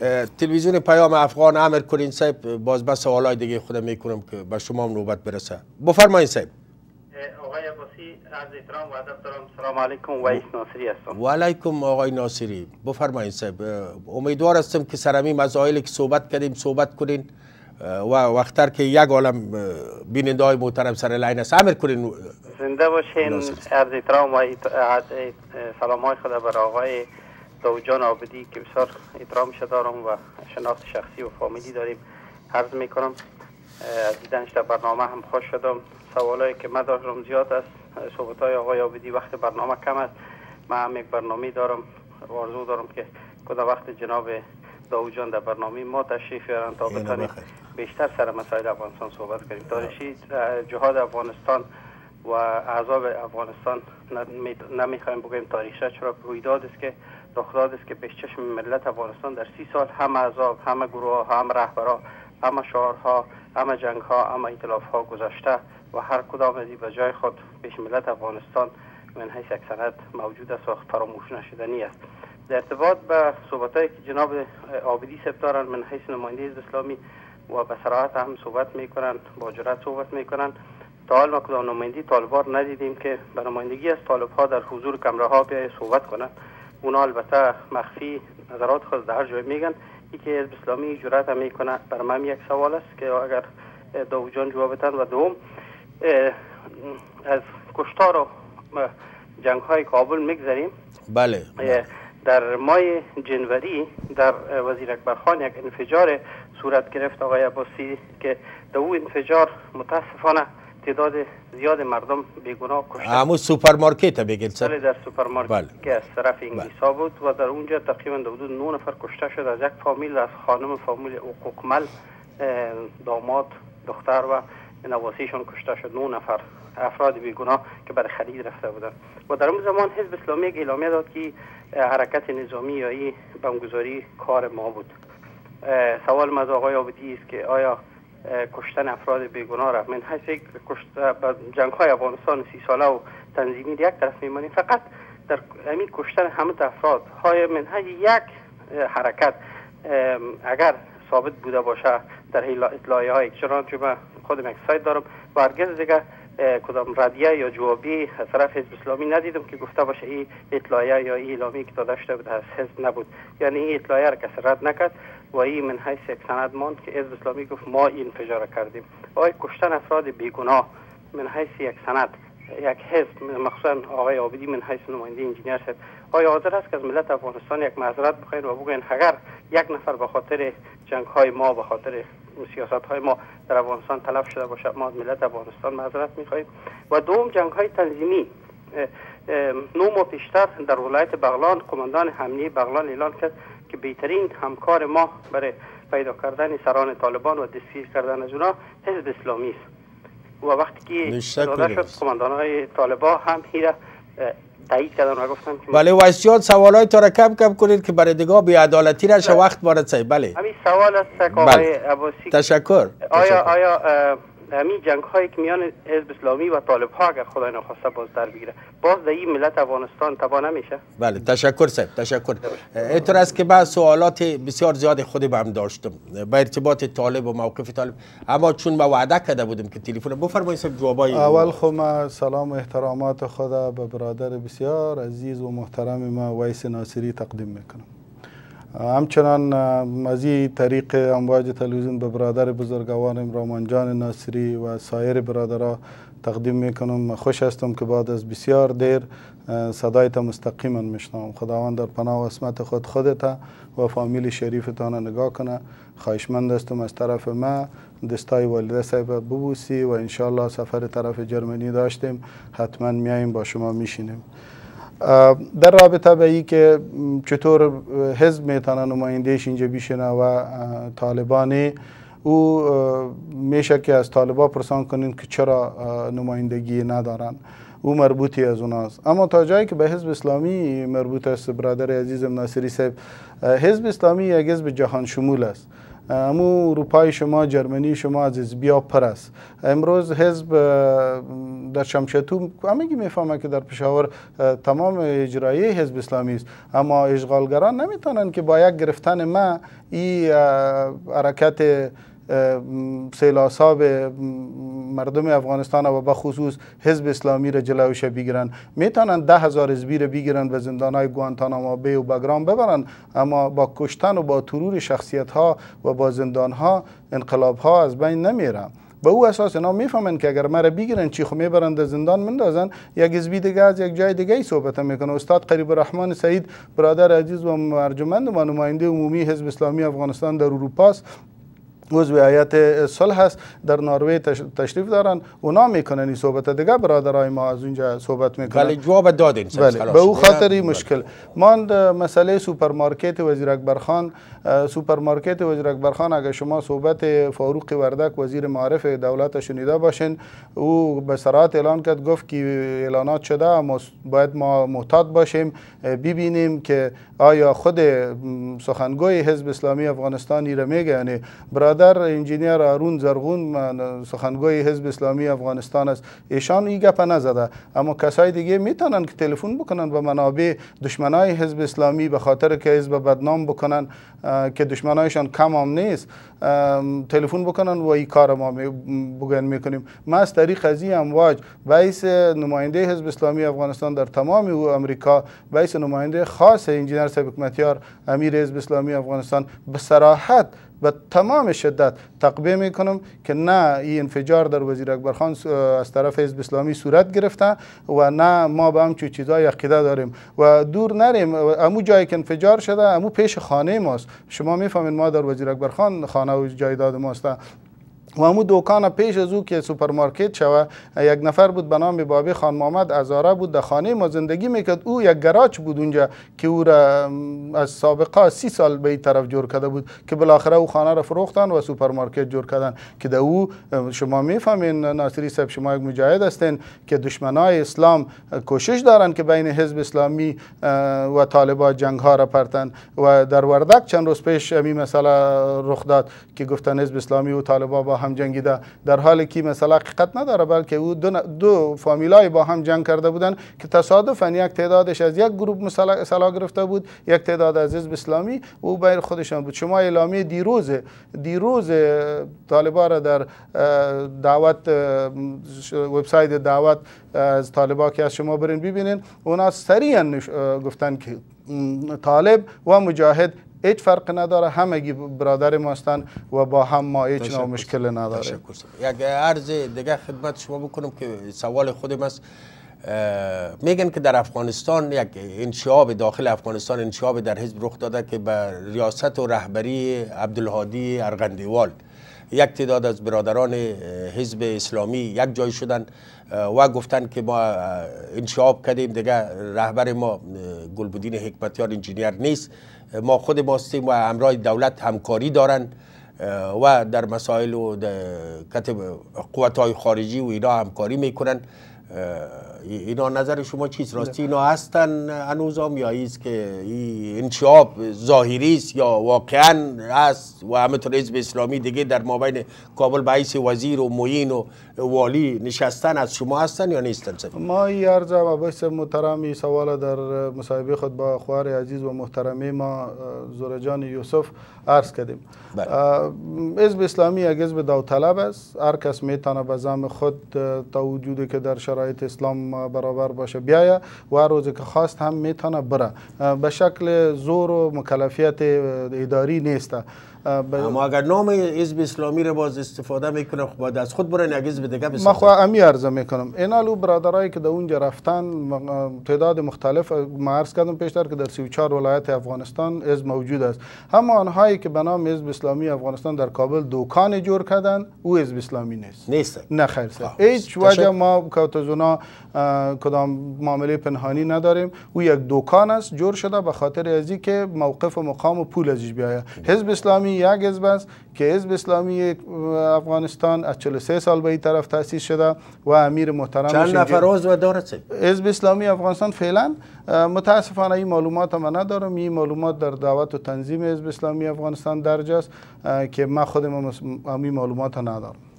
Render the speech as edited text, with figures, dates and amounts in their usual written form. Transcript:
تلویزیون پیام افغان امر کنین صاحب، باز بس سوالای دیگه خودم میکنم که به شما هم نوبت برسه. بفرمایید صاحب. آقای عباسی عرض احترام و ادب دارم. سلام علیکم، ویس ناصری هستم. و علیکم آقای ناصری، بفرمایید صاحب. امیدوار هستم که سر همین مسائلی که صحبت کردیم صحبت کنین و وقتر که یک عالم بیننده های محترم سر لاین است. امر کنین. زنده باشین. عرض احترام و سلام های خدا بر آقای داوود جان عابدی که بسیار احترامش دارم و شناخت شخصی و فامیلی داریم. عرض میکنم از دیدنش در برنامه هم خوش شدم. سوالایی که من دارم زیاد است، صحبت های آقای عابدی وقت برنامه کم است. من هم یک برنامه دارم، آرزو دارم که کدام وقت جناب داوود جان در برنامه ما تشریف بیارن تا بتونیم بیشتر سر مسائل افغانستان صحبت کنیم. تاریخی جهاد افغانستان و اعضاب افغانستان نمیخوایم بگویم تاریخچه، چرا رویداد است که رخ داده است که پیش چشم ملت افغانستان در 30 سال هم اعضاب، هم گروه ها، هم رهبرها، هم شعارها، هم جنگ ها، هم ائتلاف ها گذشته و هر کدام از این به جای خود پیش ملت افغانستان من حیث یک سند موجود است و فراموش نشدنی است. در ارتباط به صحبتایی که جناب عابدی صاحب دارن من حیث نماینده حزب اسلامی و به صراحت هم صحبت میکنن، با جرأت صحبت میکنن. تا حال ما کدام نمایندگی طالبان ندیدیم که به نمایندگی از طالب ها در حضور کمره ها بیای صحبت کنن. اونا البته مخفی نظرات خود در هر جای میگن. یکی حزب اسلامی جرأت هم میکنه. برای من یک سوال است که اگر داوود جان جواب بدن و دوم از کشتار و جنگ های کابل میگذریم. بله. در ماه جنوری در وزیر اکبر خان یک انفجار صورت گرفت آقای عباسی که در اون انفجار متاسفانه تعداد زیاد مردم بیگناه کشته. همون سوپرمارکت بگید بله، در سوپرمارکت که از طرف انگلیسا بود و در اونجا تقریبا حدود 9 نفر کشته شد از یک فامیل، از خانم فامیل حقوقمل، داماد، دختر و نواسیشون کشته شد. 9 نفر افراد بیگناه که برای خرید رفته بودند. و در اون زمان حزب اسلامی یک اعلامیه داد که حرکت نظامی یا بمبگذاری کار ما بود. سوال من از آقای عابدی است که آیا کشتن افراد بیگناه را من حیث یک جنگ های افغانستان 30 ساله و تنظیمی یک طرف میمانیم، فقط در همین کشتن همه افراد های من حیث یک حرکت اگر ثابت بوده باشه در اطلاعیه های چنانچه من خودم یک سایت دارم و هرگز دیگه کدام ردیه یا جوابی از طرف حزب اسلامی ندیدم که گفته باشه این اطلاعیه یا این اعلامی که داده شده بود از حزب نبود. یعنی این اطلاعیه را کسی رد نکرد و این من حیث یک سند ماند که حزب اسلامی گفت ما این انفجار کردیم. آیا کشتن افراد بیگناه من حیث یک سند یک حزب، مخصوصا آقای عابدی من حیث نماینده انجینیر صاحب، آیا حاضر است که از ملت افغانستان یک معذرت بخواین و بگوین اگر یک نفر به خاطر جنگ های ما، به خاطر سیاست های ما در افغانستان تلف شده باشه، ما از ملت افغانستان معذرت میخواهیم؟ و دوم جنگ های تنظیمی 9 ماه پیشتر در ولایت بغلان قماندان حمله بغلان اعلان کرد که بهترین همکار ما برای پیدا کردن سران طالبان و دستگیر کردن از اونا حزب اسلامی است. و وقتی که داده شد قماندان های طالبان هم هیره تایید کردن و گفتن که بله وایس جان سوالای تو را کم کنید که برای دیگه بی عدالتی نشه. وقت وارد شد. بله همین سوال است که آقای عباسی تشکر. آیا همین جنگ هایی که میان حزب اسلامی و طالب ها اگر خدای نخواسته باز در بگیره باز در این ملت افغانستان تبا نمیشه؟ بله تشکر صاحب، تشکر. اینطور است که من سوالات بسیار زیاد خودم هم داشتم با ارتباط طالب و موقف طالب، اما چون ما وعده کرده بودیم که تلفن بفرمایید صاحب جوابای اول خو ما سلام و احترامات خدا به برادر بسیار عزیز و محترم ما ویس ناصری تقدیم میکنم. همچنان از این طریق امواج تلویزیون به برادر بزرگوارم رامان جان ناصری و سایر برادرها تقدیم میکنم. خوش هستم که بعد از بسیار دیر صدایت مستقیما میشنوم. خداوند در پناه و عصمت خودت و فامیل شریفتان نگاه کنه. خواهشمند هستم از طرف ما دستای والده صاحب ببوسی و انشالله سفر طرف جرمنی داشتیم، حتما میاییم با شما میشینیم. در رابطه به این که چطور حزب میتونه نمایندهش اینجا بشینه و طالبانی، او میشه که از طالبا پرسان کنین که چرا نمایندگی ندارن، او مربوطی از اوناست. اما تا جایی که به حزب اسلامی مربوط است برادر عزیزم ناصری صاحب، حزب اسلامی یک حزب جهان شمول است. امو اروپای شما، جرمنی شما از حزبیا پر است. امروز حزب در شمشتو همگی میفهمه که در پشاور تمام اجرایی حزب اسلامی است، اما اشغالگران نمیتونن که با یک گرفتن ما این حرکت سیلاساب مردم افغانستان و به خصوص حزب اسلامی را جلوش بگیرن. میتونن 10,000 حزبی را بگیرن به زندانهای گوانتاناما بی و بگرام ببرن، اما با کشتن و با ترور شخصیت ها و با زندان ها انقلاب ها از بین نمیرن. به او اساس اینا میفهمن که اگر مرا بگیرن چی خو میبرن در زندان مندازن، یک حزبی دیگه از یک جای دیگه ای صحبت میکنه. استاد قریب الرحمن سعید برادر عزیز و ارجمند ما، نماینده عمومی حزب اسلامی افغانستان در اروپا است، عضو هیئت صلح است، در نروژ تشریف دارن، اونا میکنن این صحبت. دیگه برادرای ما از اونجا صحبت میکنن. ولی جواب دادین. بله، به او خاطر مشکل ماند. مسئله سوپرمارکت وزیر اکبرخان، سوپرمارکت وزیر اکبرخان اگر شما صحبت فاروق وردک وزیر معارف دولت شنیده باشین، او به صراحت اعلان کرد، گفت که اعلانات شده اما باید ما محتاط باشیم، ببینیم که آیا خود سخنگوی حزب اسلامی افغانستانی را میگه. یعنی برادر انجینیر هارون زرغون سخنگوی حزب اسلامی افغانستان است، ایشان این گپ نزده، اما کسای دیگه میتونن که تلفن بکنن به منابع دشمنای حزب اسلامی به خاطر که حزب بدنام بکنن که دشمنایشان کم هم نیست، تلفن بکنن و این کار ما بگن میکنیم. ما از طریق از این امواج باعث نماینده حزب اسلامی افغانستان در تمام امریکا، باعث نماینده خاص انجینیر صاحب حکمتیار امیر حزب اسلامی افغانستان به صراحت به تمام شدت تقبیه میکنم که نه این انفجار در وزیر اکبرخان از طرف حزب اسلامی صورت گرفته و نه ما به همچون چیزای عقیده داریم و دور نریم. امو جایی که انفجار شده امو پیش خانه ماست. شما میفهمین ما در وزیر اکبرخان خانه و جایداد ماست و همون دوکان پیش از او که سوپرمارکت شوه، یک نفر بود به نام بابی خان محمد ازاره بود، در خانه ما زندگی میکرد. او یک گراج بود اونجا که او را از سابقه 30 سال به این طرف جور کرده بود که بالاخره او خانه را فروختن و سوپرمارکت جور کردن که در او شما میفهمین ناصری صاحب، شما یک مجاهد هستین که دشمنای اسلام کوشش دارن که بین حزب اسلامی و طالبان جنگ ها را پرتن و در وردک چند روز پیش این مسئله رخ داد که گفتن حزب اسلامی و طالبان با هم جنگیده، در حالی که مثلا حقیقت نداره، بلکه او دو فامیلای با هم جنگ کرده بودن که تصادفاً یک تعدادش از یک گروه سلاح گرفته بود، یک تعداد از حزب اسلامی و بین خودشان بود. شما اعلامیه دیروز طالبان را در دعوت وبسایت دعوت از طالبان که از شما برین ببینین، اونا سریعا گفتن که طالب و مجاهد هیچ فرق نداره، همگی برادر ما هستند و با هم ما هیچ نوع مشکل نداریم. یک عرض دیگه خدمت شما بکنم که سوال خودم است. میگن که در افغانستان یک انشعاب داخل افغانستان، انشعاب در حزب رخ داده که به ریاست و رهبری عبدالهادی ارغندیوال یک تعداد از برادران حزب اسلامی یک جای شدن و گفتن که ما انشعاب کردیم، دیگه رهبر ما گلبدین حکمتیار انجینیر نیست، ما خود ماستیم و همراه دولت همکاری دارن و در مسائل و قوت‌های خارجی و اینا همکاری میکنن. اینا نظر شما چیست؟ راستی اینا هستن هنوزم یا ایست که این انشعاب ظاهری است یا واقعا هست و همینطور حزب اسلامی دیگه در مابین کابل به حیث وزیر و معین و والی نشستن از شما هستن یا نیستن؟ ما این عرض عباس محترمی سوال در مصاحبه خود با خواهر عزیز و محترمی ما زورجان یوسف عرض کردیم. حزب اسلامی یک حزب داوطلب است، هر کس میتونه به زعم خود تا وجودی که در شرایط اسلام برابر باشه بیایه و هر روزی که خواست هم میتونه بره، به شکل زور و مکلفیت اداری نیسته. اما اگر نام حزب اسلامی رو باز استفاده میکنه خب باید از خود برن یک حزب دیگه بسازن. ما خو امی عرضه میکنم اینالو برادرایی که در اونجا رفتن تعداد مختلف، ما عرض کردم پیشتر که در 34 ولایت افغانستان حزب موجود است. اما آنهایی که به نام حزب اسلامی افغانستان در کابل دکان جور کردن او حزب اسلامی نیست. نیست. نه خیر. هیچ وجه ما کوتزونا کدام معامله پنهانی نداریم. او یک دکان است جور شده به خاطر ازی که موقف و مقام و پول ازش بیاید. حزب اسلامی یک حزب است که حزب اسلامی افغانستان از 43 سال به این طرف تأسیس شده و امیر محترم چند نفر عضو داره؟ حزب اسلامی افغانستان فعلا متاسفانه این معلومات من ندارم. این معلومات در دعوت و تنظیم حزب اسلامی افغانستان درج است که من خودم این معلومات ندارم.